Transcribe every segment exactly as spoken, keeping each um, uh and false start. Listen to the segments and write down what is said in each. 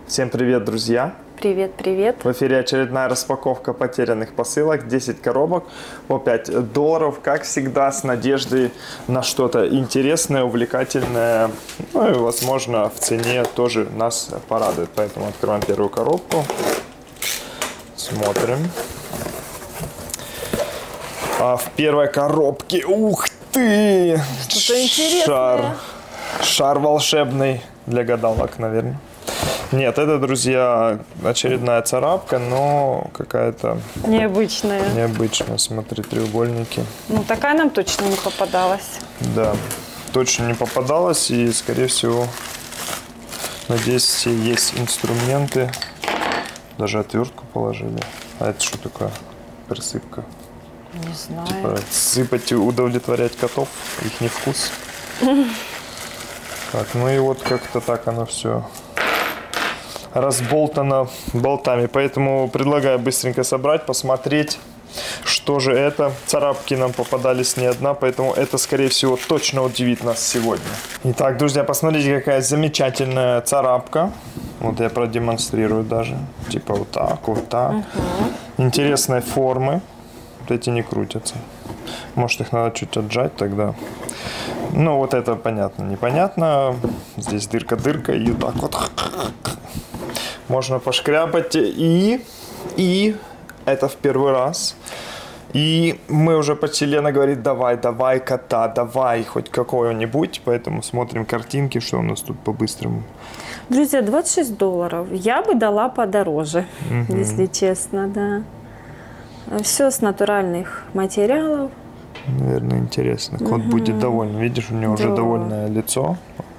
Всем привет, друзья! Привет, привет! В эфире очередная распаковка потерянных посылок. десять коробок по пять долларов. Как всегда, с надеждой на что-то интересное, увлекательное. Ну и, возможно, в цене тоже нас порадует. Поэтому открываем первую коробку. Смотрим. А в первой коробке, ух ты! Что-то интересное. Шар. Шар волшебный для гадалок, наверное. Нет, это, друзья, очередная царапка, но какая-то необычная. Необычная. Смотри, треугольники. Ну, такая нам точно не попадалась. Да, точно не попадалась. И, скорее всего, надеюсь, все есть инструменты. Даже отвертку положили. А это что такое? Присыпка. Не знаю. Типа сыпать и удовлетворять котов, их не вкус. Так, ну и вот как-то так оно все разболтано болтами. Поэтому предлагаю быстренько собрать, посмотреть, что же это. Царапки нам попадались не одна, поэтому это, скорее всего, точно удивит нас сегодня. Итак, друзья, посмотрите, какая замечательная царапка. Вот я продемонстрирую даже. Типа вот так, вот так. Угу. Интересной формы. Вот эти не крутятся. Может, их надо чуть отжать тогда. Ну, вот это понятно, непонятно. Здесь дырка-дырка и вот так вот. Можно пошкрябать. И, и это в первый раз. И мы уже почти, Лена говорит, давай, давай кота, давай хоть какого-нибудь. Поэтому смотрим картинки, что у нас тут по-быстрому. Друзья, двадцать шесть долларов. Я бы дала подороже, угу. Если честно, да. Все с натуральных материалов. Наверное, интересно. Кот угу. будет доволен. Видишь, у него да. уже довольное лицо.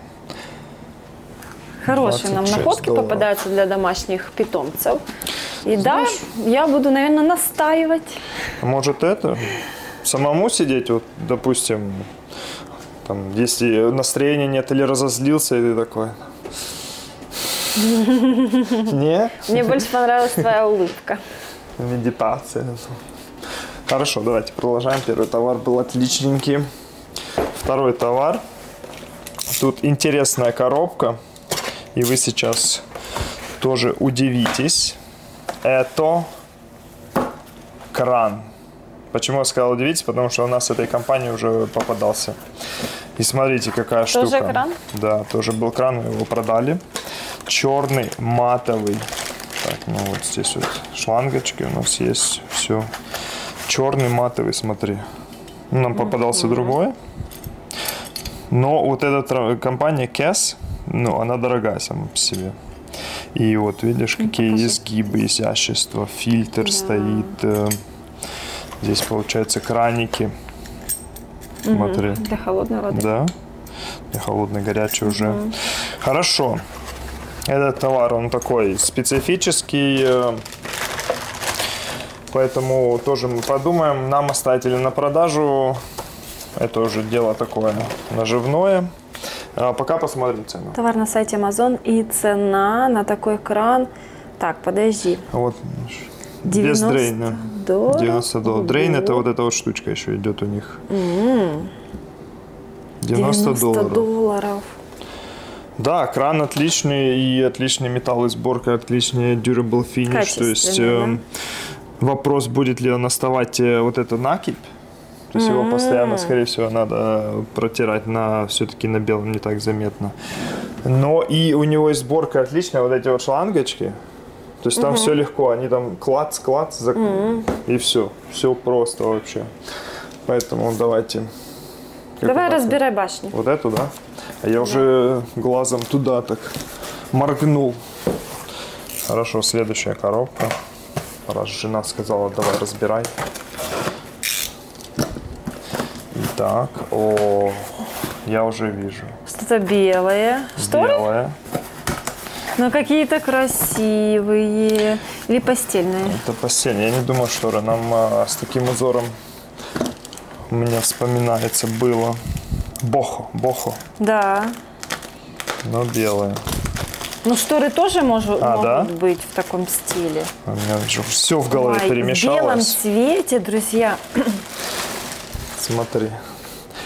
Хорошие нам находки долларов. Попадаются для домашних питомцев. И знаешь, да, я буду, наверное, настаивать. Может, это? Самому сидеть, вот, допустим, там, если настроения нет или разозлился, и ты такой... Не? Мне больше понравилась твоя улыбка. Медитация. Хорошо, давайте продолжаем. Первый товар был отличненький. Второй товар. Тут интересная коробка. И вы сейчас тоже удивитесь. Это кран. Почему я сказал удивитесь? Потому что у нас с этой компании уже попадался. И смотрите, какая тоже штука. Тоже кран? Да, тоже был кран, мы его продали. Черный, матовый. Так, ну вот здесь вот шлангочки у нас есть. Все. Черный, матовый, смотри. Нам попадался mm-hmm. другой. Но вот эта компания Кэс, ну, она дорогая сама по себе. И вот видишь, mm, какие покажи. Изгибы, изящества. Фильтр yeah. стоит. Здесь, получается, краники. Mm-hmm. Смотри. Для холодной воды. Да. Для холодной, горячей mm-hmm. уже. Хорошо. Этот товар, он такой специфический. Поэтому тоже мы подумаем, нам оставить или на продажу. Это уже дело такое наживное. А пока посмотрим цену. Товар на сайте Amazon и цена на такой кран. Так, подожди. Вот без дрейна. Долларов. девяносто долларов. Дрейн это вот эта вот штучка еще идет у них. Mm. девяносто долларов. долларов. Да, кран отличный и отличный металл и сборка, отличный durable finish. То есть э, вопрос, будет ли он оставать э, вот эту накипь. То есть mm-hmm. его постоянно, скорее всего, надо протирать на все-таки на белом, не так заметно. Но и у него и сборка отличная, вот эти вот шлангочки. То есть там mm-hmm. все легко, они там клац-клац, зак... mm-hmm. и все. Все просто вообще. Поэтому давайте. Давай разбирай башню. Вот эту, да? А я да. уже глазом туда так моргнул. Хорошо, следующая коробка. Раз жена сказала, давай разбирай. Так, о, я уже вижу. Что-то белое. Что? Белое. Ну, какие-то красивые. Или постельные. Это постельные. Я не думаю, шторы. Нам а, с таким узором у меня вспоминается было. Бохо, бохо. Да. Но белое. Ну, шторы тоже может, а, могут да? быть в таком стиле. У меня все в голове Ой, перемешалось. В белом цвете, друзья. Смотри.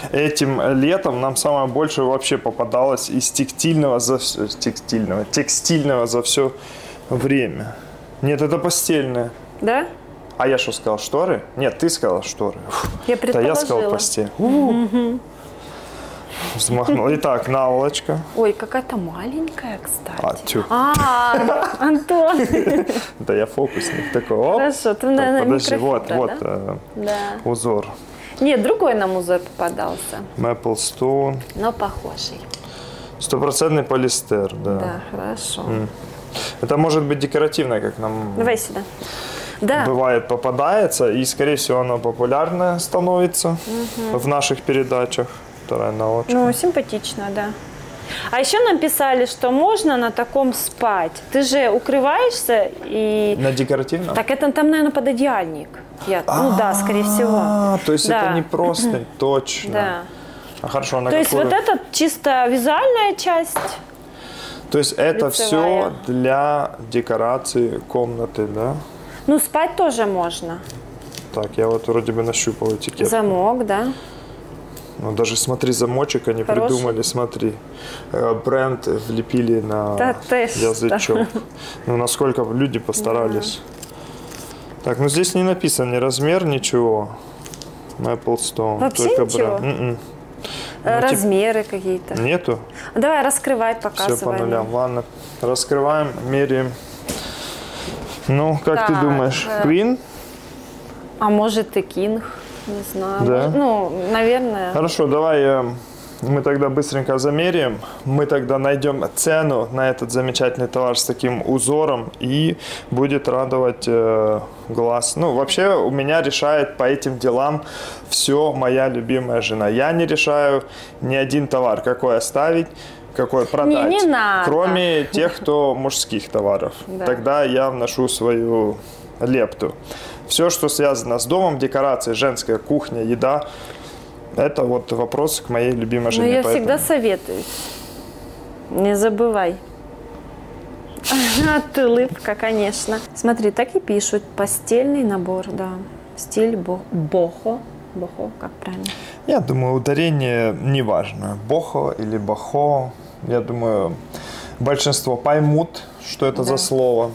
этим летом нам самое больше вообще попадалось из текстильного за все, текстильного, текстильного за все время. Нет, это постельное. Да? А я что сказал, шторы? Нет, ты сказала шторы. Я Да я сказал постель. Угу. Взмахнул. Итак, наволочка. Ой, какая-то маленькая, кстати. А, тю. А, Антон. Да я фокусник такой. Оп. Хорошо, ты, наверное, Подожди, вот, микрофибра, вот да? э, Да. узор. Нет, другой нам узор попадался, Maple Stone. но похожий. Стопроцентный полиэстер, да. Да, хорошо. Это может быть декоративное, как нам Давай сюда. Да. бывает попадается, и, скорее всего, оно популярное становится угу. в наших передачах. Вторая наволочка. Ну, симпатично, да. А еще нам писали, что можно на таком спать. Ты же укрываешься и... На декоративном? Так это там, наверное, пододеяльник. Я... Ну да, скорее всего. То есть да. это не просто, точно. Да. А хорошо, на То есть какую... вот это чисто визуальная часть. То есть это лицевая. все для декорации комнаты, да? Ну, спать тоже можно. Так, я вот вроде бы нащупал этикетку. Замок, да. Ну, даже смотри, замочек они Хороший. придумали, смотри. Бренд влепили на Да ты язычок. Ну, насколько люди постарались. Так, ну здесь не написан ни размер, ничего. Maple Stone. Вообще только ничего? бренд. М-м. Э, Ну, Размеры какие-то. Нету? Давай, раскрывай, Все показывай. по нулям. Ладно, раскрываем, меряем. Ну, как Так, ты думаешь, э, Queen? А может и King, не знаю. Да? Может, ну, наверное. Хорошо, давай э, мы тогда быстренько замеряем. Мы тогда найдем цену на этот замечательный товар с таким узором и будет радовать э, глаз. Ну, вообще у меня решает по этим делам все моя любимая жена. Я не решаю ни один товар, какой оставить, какой продать. Не, не надо. Кроме тех, кто мужских товаров. Да. Тогда я вношу свою лепту. Все, что связано с домом, декорацией, женская кухня, еда, это вот вопрос к моей любимой Но жене. я поэтому... всегда советую. Не забывай. А ты улыбка, конечно. Смотри, так и пишут. Постельный набор, да. Стиль бо- бохо. Бохо, как правильно? Я думаю, ударение не важно. Бохо или бохо. Я думаю, большинство поймут, что это Да. за слово.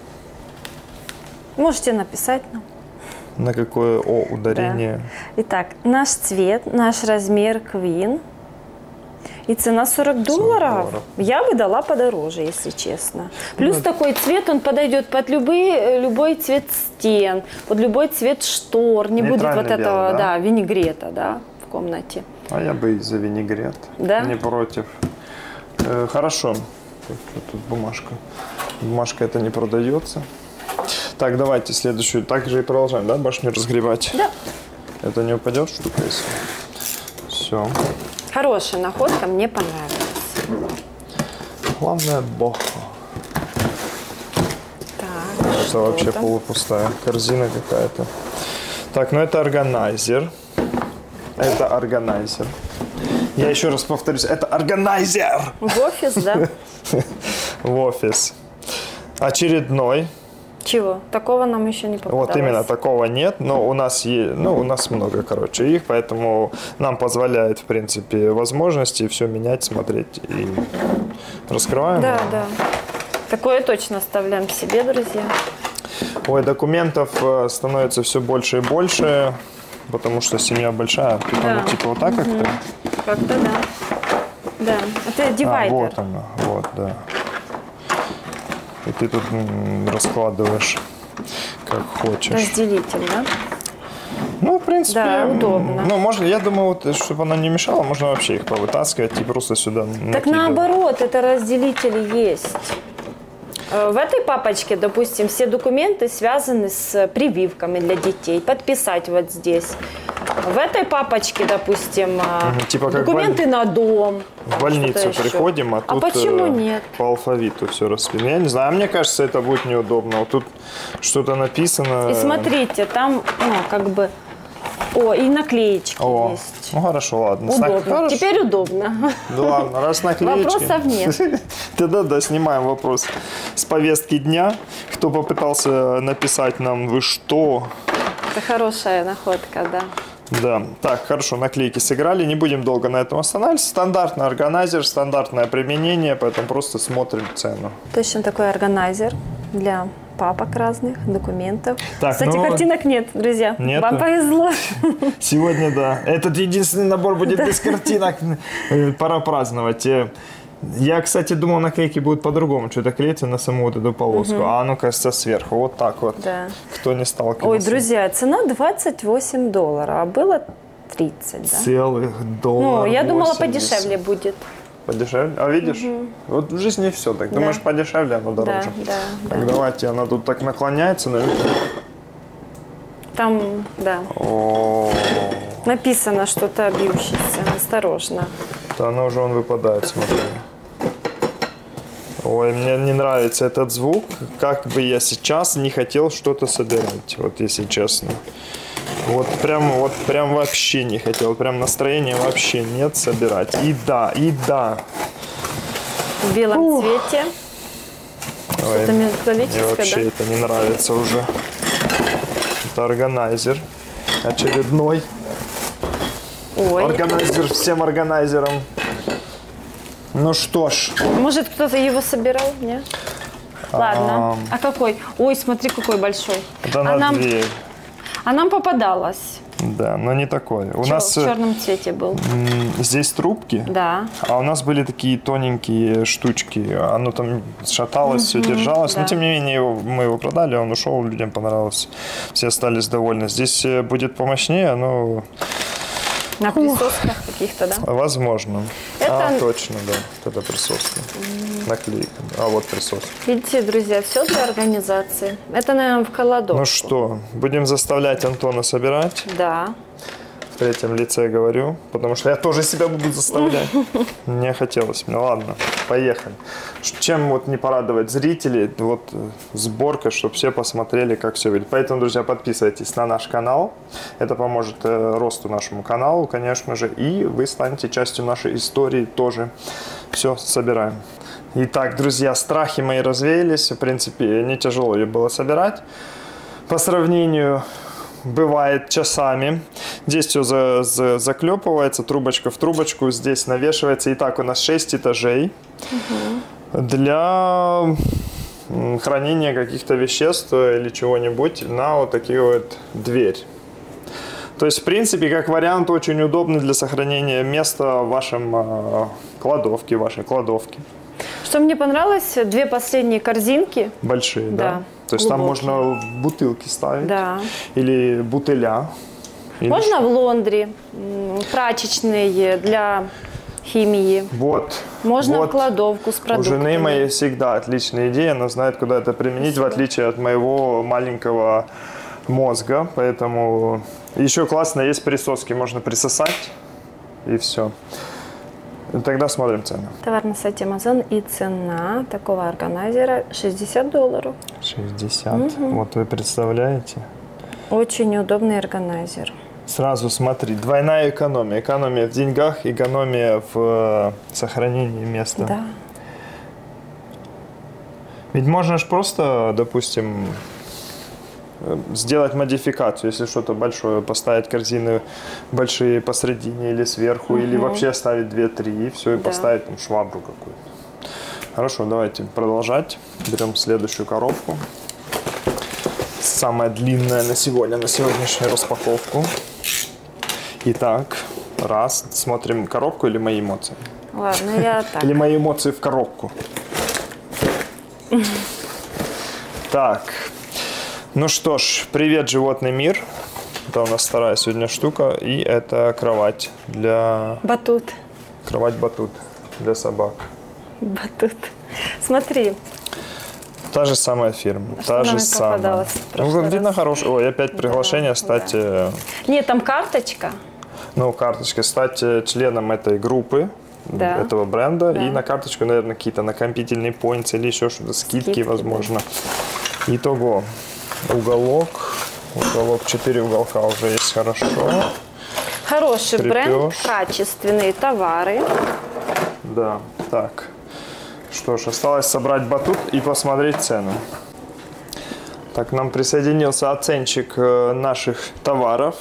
Можете написать нам. На какое О ударение. Да. Итак, наш цвет, наш размер Queen. И цена сорок долларов. долларов. Я бы дала подороже, если честно. Плюс Ну, такой цвет, он подойдет под любые, любой цвет стен, под любой цвет штор. Не будет Нейтральный вот этого, белый, да? да, винегрета, да, в комнате. А я бы и за винегрет. Да? Не против. Э, хорошо. Тут, тут бумажка. Бумажка это не продается. Так, давайте следующую. Так же и продолжаем, да, башню разгревать? Да. Это не упадет штука, если... Все. Хорошая находка, мне понравилась. Главное, бохо. Так, Это что вообще там? полупустая корзина какая-то. Так, ну это органайзер. Это органайзер. Я еще раз повторюсь, это органайзер! В офис, да? В офис. Очередной. Чего? Такого нам еще не попадалось. Вот именно такого нет, но у нас есть, ну, у нас много, короче, их, поэтому нам позволяет, в принципе, возможности все менять, смотреть и раскрываем. Да, да. Такое точно оставляем себе, друзья. Ой, документов э, становится все больше и больше, потому что семья большая. Типа, Да. ну, типа вот так как-то? Как-то да. Да, это А, дивайдер. вот оно, вот, да. И ты тут м, раскладываешь как хочешь. Разделитель, да? Ну, в принципе, Да, удобно. Ну, можно, я думаю, вот, чтобы оно не мешало, можно вообще их повытаскивать и просто сюда Так накидывать. наоборот, это разделитель есть. Э, В этой папочке, допустим, все документы связаны с прививками для детей. Подписать вот здесь. В этой папочке, допустим, э, Мгм, типа как документы на дом. В там больницу что-то еще. приходим, а А тут почему э, нет? по алфавиту все расписано. Я не знаю, а мне кажется, это будет неудобно. Вот тут что-то написано. И смотрите, там, ну, как бы, о, и наклеечки О, есть. ну хорошо, ладно. Удобно. Хорошо. Теперь удобно. Да ладно, раз наклеечки. Вопросов нет. Тогда да, снимаем вопрос с повестки дня. Кто попытался написать нам, вы что? Это хорошая находка, да. Да, так, хорошо, наклейки сыграли, не будем долго на этом останавливаться. Стандартный органайзер, стандартное применение, поэтому просто смотрим цену. Точно такой органайзер для папок разных, документов. Так, Кстати, ну, картинок нет, друзья. нету. Вам повезло. Сегодня, да. Этот единственный набор будет да. без картинок. Пора праздновать. Я, кстати, думал, наклейки будут по-другому. Что-то клеится на саму вот эту полоску. Угу. А оно, кажется, сверху. Вот так вот. Да. Кто не сталкивался. Ой, друзья, цена двадцать восемь долларов, а было тридцать, да? Целых долларов. Ну, я думала, подешевле будет. Подешевле? А видишь? Угу. Вот в жизни все так. Да. Думаешь, подешевле, оно дороже. Да, да, так, да. давайте, она тут так наклоняется, наверное. Там, да. О-о-о. Написано что-то бьющееся. Осторожно. Да, оно уже он выпадает, смотри. Ой, мне не нравится этот звук. Как бы я сейчас не хотел что-то собирать, вот если честно. Вот прям, вот прям вообще не хотел. Прям настроения вообще нет собирать. И да, и да. В белом Ух. цвете. Что-то металлическое, мне вообще да? это не нравится уже. Это органайзер очередной. Ой. Органайзер всем органайзерам. Ну что ж. Может, кто-то его собирал, нет? Ладно. А, а какой? Ой, смотри, какой большой. Это а, на нам... дверь. а нам попадалось. Да, но не такой. У Чё, нас в черном цвете был. Здесь трубки. Да. А у нас были такие тоненькие штучки. Оно там шаталось, mm-hmm, все держалось. Да. Но тем не менее его, мы его продали, он ушел, людям понравилось. Все остались довольны. Здесь будет помощнее, но... На присосках каких-то, да? Возможно. Это... А, точно, да. Это присоска. Mm. Наклейка. А вот присоска. Видите, друзья, все для организации. Это, наверное, в кладовку. Ну что, будем заставлять Антона собирать? Да. В третьем лице говорю, потому что я тоже себя буду заставлять. Не хотелось мне. Ладно, поехали. Чем вот не порадовать зрителей, вот сборка, чтобы все посмотрели, как все выглядит. Поэтому, друзья, подписывайтесь на наш канал. Это поможет э, росту нашему каналу, конечно же. И вы станете частью нашей истории тоже. Все, собираем. Итак, друзья, страхи мои развеялись. В принципе, не тяжело ее было собирать. По сравнению... Бывает часами. Здесь все за, за, заклепывается, трубочка в трубочку, здесь навешивается. Итак, у нас шесть этажей угу. для хранения каких-то веществ или чего-нибудь на вот такие вот дверь. То есть, в принципе, как вариант, очень удобный для сохранения места в вашем э, кладовке, вашей кладовке. Что мне понравилось, две последние корзинки. Большие, да. да. То есть глубокие. Там можно бутылки ставить. Да. Или бутыля. Или можно что? в лондри, прачечные для химии. Вот. Можно вот. в кладовку с продуктами. У жены моей всегда отличная идея. Она знает, куда это применить, Спасибо. В отличие от моего маленького мозга. Поэтому еще классно есть присоски. Можно присосать и все. Тогда смотрим цену. Товар на сайте Amazon и цена такого органайзера шестьдесят долларов. шестьдесят. Угу. Вот вы представляете? Очень удобный органайзер. Сразу смотри, двойная экономия. Экономия в деньгах, экономия в сохранении места. Да. Ведь можно же просто, допустим, сделать модификацию, если что-то большое, поставить корзины большие посредине или сверху, угу. или вообще оставить две-три, и все, и да. поставить там швабру какую-то. Хорошо, давайте продолжать. Берем следующую коробку. Самая длинная на сегодня, на сегодняшнюю распаковку. Итак, раз, смотрим коробку или мои эмоции? Ладно, я так. Или мои эмоции в коробку? Так. Ну что ж, привет, животный мир. Это у нас вторая сегодня штука. И это кровать для... Батут. Кровать-батут для собак. Батут. Смотри. Та же самая фирма. Что та же самая. Ну, видно, хорошая. Ой, опять приглашение да, стать... Да. Нет, там карточка. Ну, карточка. Стать членом этой группы. Да. Этого бренда. Да. И на карточку, наверное, какие-то накопительные поинты или еще что-то. Скидки, Скидки, возможно. Да. Итого. Уголок. Уголок. Четыре уголка уже есть. Хорошо. Хороший Крепеж. Бренд. Качественные товары. Да. Так. Что ж, осталось собрать батут и посмотреть цену. Так, к нам присоединился оценщик наших товаров.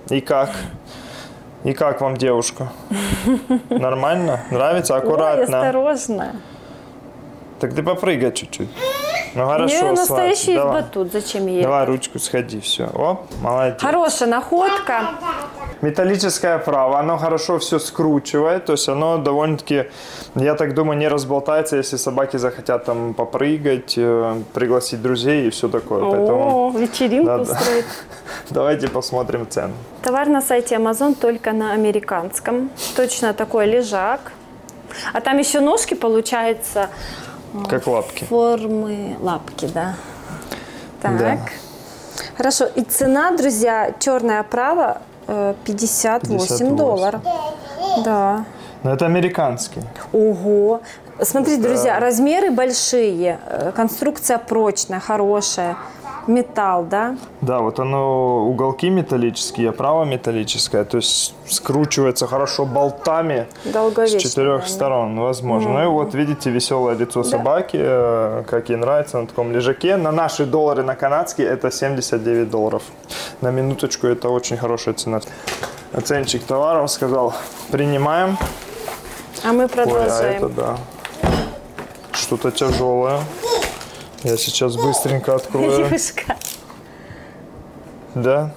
И как? И как вам, девушка? Нормально? Нравится? Аккуратно? Ой, осторожно. Так ты попрыгай чуть-чуть. Ну хорошо, Не, настоящий давай. батут, зачем ей? Давай ручку сходи, все. О, молодец. Хорошая находка. Металлическое оправа, оно хорошо все скручивает, то есть оно довольно-таки, я так думаю, не разболтается, если собаки захотят там попрыгать, э, пригласить друзей и все такое. О, Поэтому, вечеринку да, устроить. давайте посмотрим цену. Товар на сайте Amazon только на американском. Точно такой лежак. А там еще ножки, получается, Как лапки. формы лапки, да. Так. Да. Хорошо. И цена, друзья, черная оправа э, пятьдесят восемь долларов. Да. Но это американский. Ого. Смотрите, друзья, размеры большие, э, конструкция прочная, хорошая. Металл, да? Да, вот оно, уголки металлические, оправа металлическая, то есть скручивается хорошо болтами Долговечно, с четырех да, сторон, возможно. Ну и вот видите веселое лицо Да. собаки, э, как ей нравится на таком лежаке. На наши доллары, на канадские, это семьдесят девять долларов. На минуточку, это очень хорошая цена. Оценщик товаров сказал, принимаем. А мы Ой, а продолжаем. это да, что-то тяжелое. Я сейчас быстренько открою. Девушка. Да.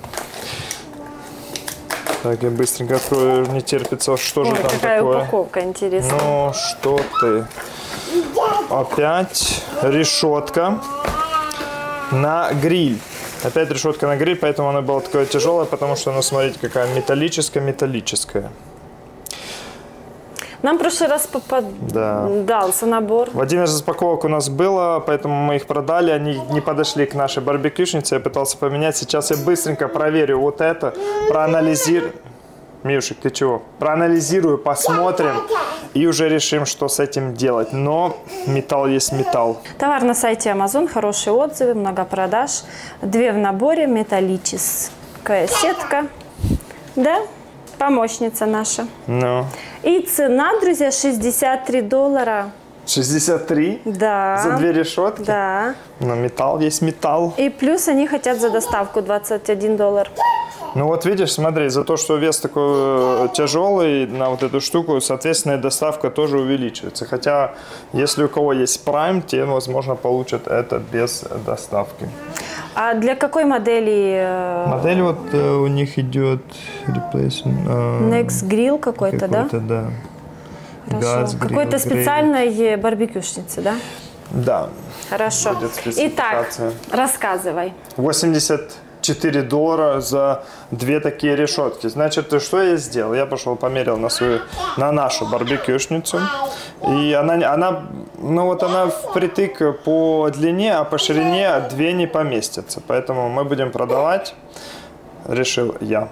Так, я быстренько открою, не терпится, что же Ой, там какая такое. упаковка интересная. Ну, что ты? Опять решетка на гриль. Опять решетка на гриль, поэтому она была такое тяжелое, потому что она, смотрите, какая металлическая-металлическая. Нам в прошлый раз попадался Да. набор. В один из распаковок у нас было, поэтому мы их продали, они не подошли к нашей барбекюшнице, я пытался поменять. Сейчас я быстренько проверю вот это, проанализирую. Мишек, ты чего? Проанализирую, посмотрим и уже решим, что с этим делать. Но металл есть металл. Товар на сайте Amazon, хорошие отзывы, много продаж. Две в наборе, металлическая сетка. Да, помощница наша. Ну. И цена, друзья, шестьдесят три доллара. шестьдесят три? Да. За две решетки? Да. Но металл есть металл. И плюс они хотят за доставку двадцать один доллар. Ну вот видишь, смотри, за то, что вес такой тяжелый на вот эту штуку, соответственно, доставка тоже увеличивается. Хотя, если у кого есть Prime, те, возможно, получат это без доставки. А для какой модели? Модель вот э, у них идет replacement, э, Next Grill какой-то, да? какой-то, да. Хорошо. Газ, гриль, Какой-то гриль. специальной барбекюшницы, да? Да. Хорошо. Будет Итак, спецификация. рассказывай. восемьдесят четыре доллара за две такие решетки. Значит, что я сделал? Я пошел померил на свою, на нашу барбекюшницу. И она, она, ну вот она впритык по длине, а по ширине две не поместятся. Поэтому мы будем продавать, решил я.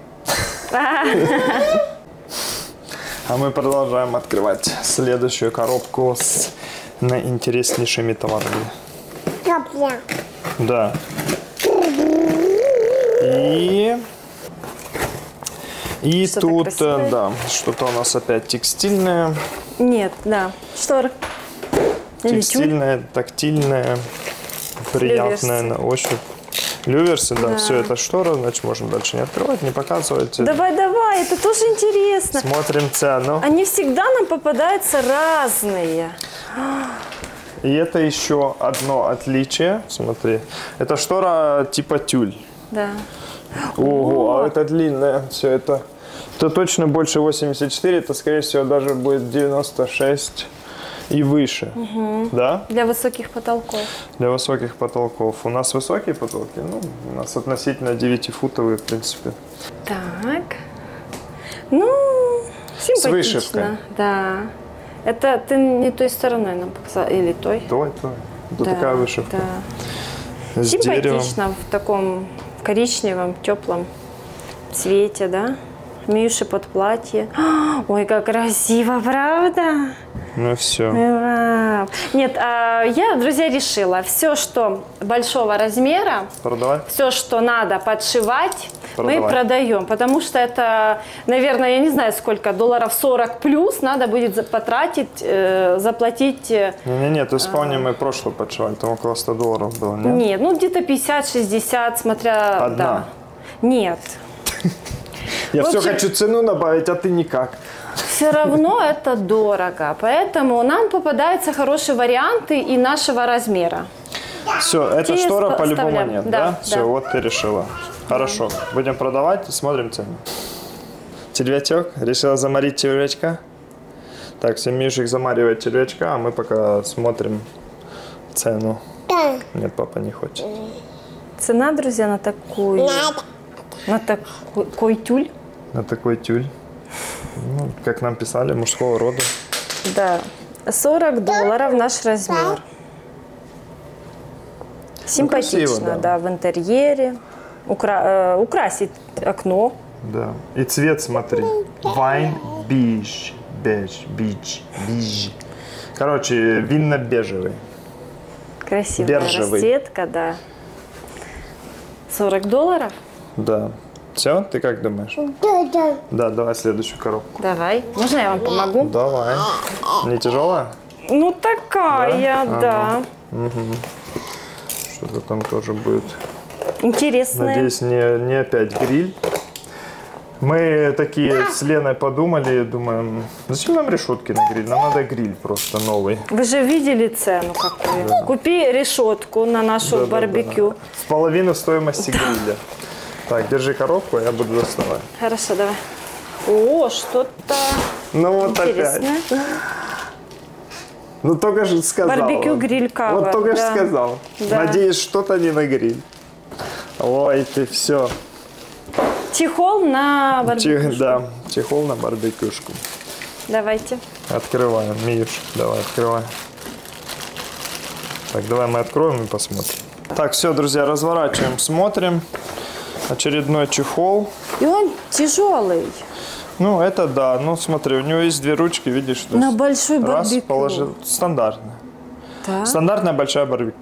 А мы продолжаем открывать следующую коробку с наинтереснейшими товарами. Да. И, и Что-то тут, красивое. да, что-то у нас опять текстильное. Нет, да. Шторы. Или тюль. Текстильное, тактильное, приятное Люверсы. на ощупь. Люверсы, да, Да. все это штора, значит, можем дальше не открывать, не показывать. Давай, давай, это тоже интересно. Смотрим цену. Они всегда нам попадаются разные. И это еще одно отличие, смотри. Это штора типа тюль. Да. Ого, О. а это длинное все это. Это точно больше восемьдесят четыре, это скорее всего даже будет девяносто шесть и выше. Да? Для высоких потолков. Для высоких потолков. У нас высокие потолки, ну, у нас относительно девятифутовые, в принципе. Так. Ну, симпатично. С вышивкой. Да. Это ты не той стороной нам показала, или той? Той, той. Это Да, такая вышивка. Да. С деревом. Симпатично в таком коричневом, теплом цвете, да? Миши под платье. Ой, как красиво, правда? Ну все. Ура! Нет, а, я, друзья, решила, все, что большого размера, Продавать? все, что надо подшивать, мы Продавай. продаем. Потому что это, наверное, я не знаю сколько, долларов сорок плюс надо будет за- потратить, э, заплатить. э, Не-не-не, то есть вспомни, мы прошлое подшивали, там около ста долларов было, нет? Нет, ну где-то пятьдесят-шестьдесят, смотря... Одна? Да. Нет. Я В все общем, хочу цену добавить, а ты никак. все равно это дорого, поэтому нам попадаются хорошие варианты и нашего размера. Все, эта Те штора ста- по-любому вставляем. нет, да? Да, Все, да. вот ты решила. Хорошо, будем продавать, смотрим цену. Червячок, решила заморить червячка? Так, все, Мишек замаривает червячка, а мы пока смотрим цену. Да. Нет, папа не хочет. Цена, друзья, на такую, на такой тюль, На такой тюль. Ну, как нам писали, мужского рода. да, сорок долларов наш размер. Симпатично, красиво, да. да. в интерьере. Укра- э, украсить окно. Да. И цвет, смотри. Wine beige. Beige. Beige. Beige. Короче, винно-бежевый. Красивая Биржевый. расцветка, да. сорок долларов? Да. Все, ты как думаешь? Да, да. Да, давай следующую коробку. Давай. Можно я вам помогу? Давай. Не тяжелая? Ну, такая, да. Что-то там тоже будет. Интересная. Надеюсь, не, не опять гриль. Мы такие с Леной подумали, думаем, зачем нам решетки на гриль? Нам надо гриль просто новый. Вы же видели цену какую? Купи решетку на нашу Да, да, барбекю. да, да. В половину стоимости гриля. Так, держи коробку, а я буду доставать. Хорошо, давай. О, что-то Ну вот интересное. опять. Ну только же сказал. Барбекю гриль кава. Вот только же да. сказал. Да. Надеюсь, что-то не на гриль. Ой, ты все. Чехол на барбекю. Да, чехол на барбекюшку. Давайте. Открываем. Миш, давай, открывай. Так, давай мы откроем и посмотрим. Так, все, друзья, разворачиваем, смотрим. Очередной чехол. И он тяжелый. Ну, это да. Ну, смотри, у него есть две ручки, видишь? то На есть большой раз барбекю. положил. Стандартно. Да. Стандартная большая барбекю.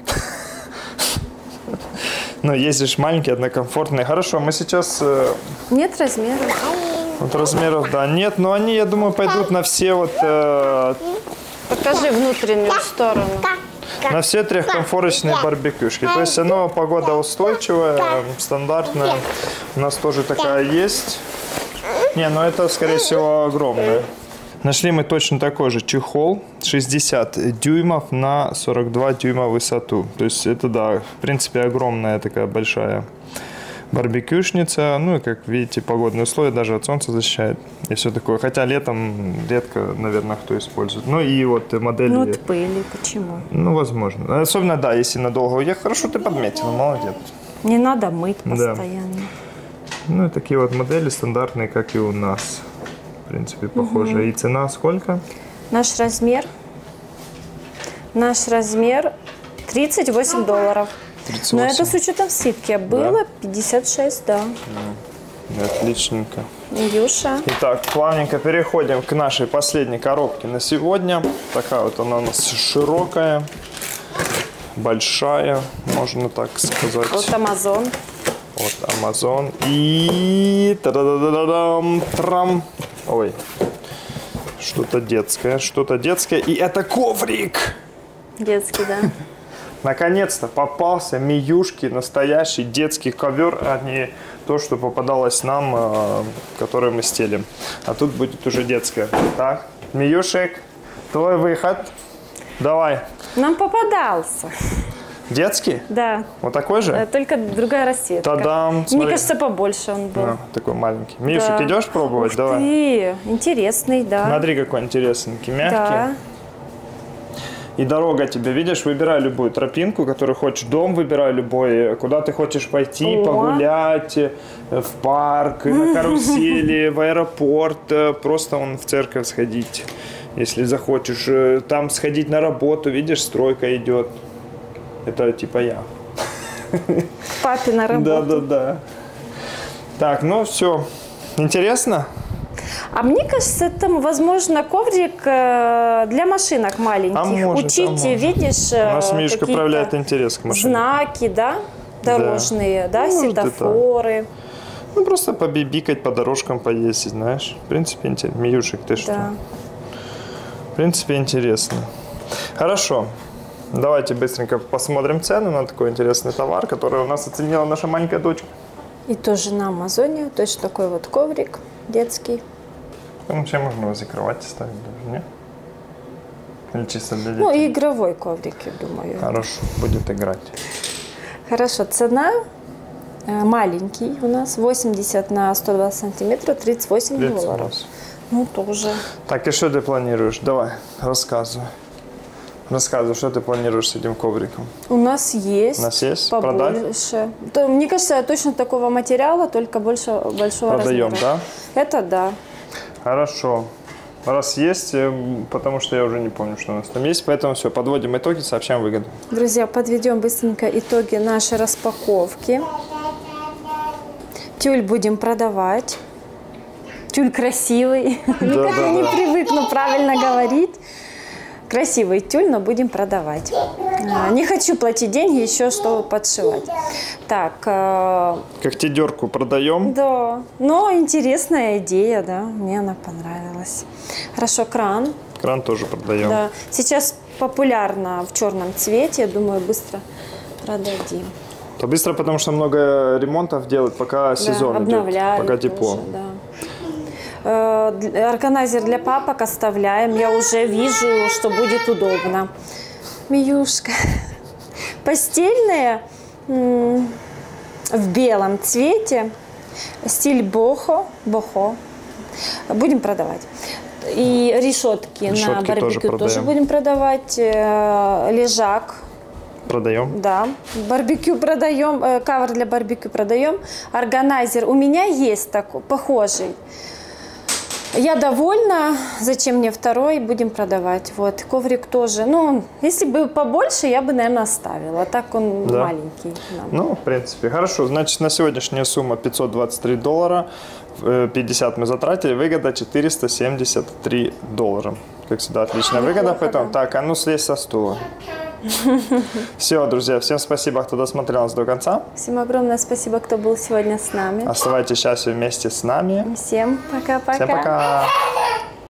Ну, ездишь маленький, однокомфортный. Хорошо, мы сейчас... э, Нет размера. Вот размеров, да, нет, но они, я думаю, пойдут на все вот... э, Покажи внутреннюю сторону. на все трехкомфорочные барбекюшки. То есть оно погодоустойчивое, стандартное. У нас тоже такая есть. Не, ну это, скорее всего, огромное. Нашли мы точно такой же чехол, шестьдесят дюймов на сорок два дюйма высоту. То есть это, да, в принципе, огромная такая большая барбекюшница. Ну и, как видите, погодные условия даже от солнца защищает. И все такое. Хотя летом редко, наверное, кто использует. Ну и вот модели... Ну, от пыли. Почему? Ну, возможно. Особенно, да, если надолго уехать. Хорошо ты подметила, молодец. Не надо мыть Да. постоянно. Ну и такие вот модели стандартные, как и у нас. В принципе, похоже. Угу. И цена сколько? Наш размер. Наш размер тридцать восемь долларов. тридцать Но восемь. это с учетом скидки. Было пятьдесят шесть, да. Отличненько. Юша. Итак, плавненько переходим к нашей последней коробке на сегодня. Такая вот она у нас широкая, большая, можно так сказать. Вот Amazon. Вот Amazon. И... та-да-да-да-дам, трам. Ой. Что-то детское, что-то детское. И это коврик! Детский, да. Наконец-то попался Миюшки, настоящий детский ковер, а не то, что попадалось нам, э, который мы стелим. А тут будет уже детское. Так, Миюшек, твой выход. Давай. Нам попадался. Детский? Да. Вот такой же? Э, Только другая расцветка. Та-дам! Мне Смотри. кажется, побольше он был. А, такой маленький. Миюшек, Да. идешь пробовать? Ух Давай. ты, интересный, да. Смотри, какой интересненький, мягкий. Да. И дорога тебе, видишь, выбирай любую тропинку, которую хочешь, дом выбирай любой, куда ты хочешь пойти, О. погулять, э, в парк, на карусели, в аэропорт, э, просто он в церковь сходить, если захочешь, э, там сходить на работу, видишь, стройка идет. Это типа я. К папе на работу. Да, да, да. Так, ну все. Интересно? А мне кажется, это, возможно, коврик э, для машинок маленьких. А может, Учить, а может. видишь, У нас э, Мишка какие-то проявляет интерес к машине. знаки, да, дорожные, да, Ну, может, и так. светофоры. Ну, просто побибикать, по дорожкам поездить, знаешь. В принципе, интересно. Миюшек, ты что? Да. В принципе, интересно. Хорошо. Давайте быстренько посмотрим цену на такой интересный товар, который у нас оценила наша маленькая дочка. И тоже на Амазоне, точно такой вот коврик детский. Ну, вообще можно его закрывать и ставить даже, нет? Или чисто для детей? Ну, и игровой коврик, я думаю. Хорошо, будет играть. Хорошо, цена э, маленький у нас, восемьдесят на сто двадцать сантиметров, тридцать восемь долларов. Ну, тоже. Так, и что ты планируешь? Давай, рассказывай. Рассказывай, что ты планируешь с этим ковриком? У нас есть. У нас есть? Побольше. То, мне кажется, точно такого материала, только больше большого Продаем, размера. да? Это да. Хорошо. Раз есть, потому что я уже не помню, что у нас там есть. Поэтому все, подводим итоги, сообщаем выгоду. Друзья, подведем быстренько итоги нашей распаковки. Тюль будем продавать. Тюль красивый. Никак я не привыкну правильно говорить. Красивый тюль, но будем продавать. Не хочу платить деньги еще, чтобы подшивать. Так. Когтедерку продаем. Да. Но интересная идея, да. Мне она понравилась. Хорошо, кран. Кран тоже продаем. Да. Сейчас популярно в черном цвете. Я думаю, быстро продадим. То быстро, потому что много ремонтов делают, пока сезон да, идет, пока тепло. Тоже, да. Органайзер для папок оставляем. Я уже вижу, что будет удобно. Миюшка. Постельные в белом цвете. Стиль бохо. Бохо. Будем продавать. И решетки, решетки на барбекю тоже, тоже будем продавать. Лежак. Продаем. Да. Барбекю продаем. Кавер для барбекю продаем. Органайзер у меня есть такой, похожий. Я довольна. Зачем мне второй? Будем продавать. Вот. Коврик тоже. Ну, если бы побольше, я бы, наверное, оставила. А так он да. маленький. Да. Ну, в принципе. Хорошо. Значит, на сегодняшняя сумма пятьсот двадцать три доллара. пятьдесят мы затратили. Выгода четыреста семьдесят три доллара. Как всегда, отличная выгода. Поэтому, так, а ну слезь со стула. Все, друзья, всем спасибо, кто досмотрел нас до конца. Всем огромное спасибо, кто был сегодня с нами. Оставайтесь счастливы вместе с нами. Всем пока-пока. Всем пока.